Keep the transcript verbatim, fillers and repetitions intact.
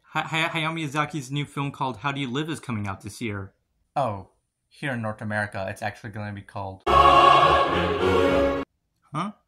Hayao Miyazaki's new film called How Do You Live is coming out this year. Oh, here in North America, it's actually going to be called... Huh?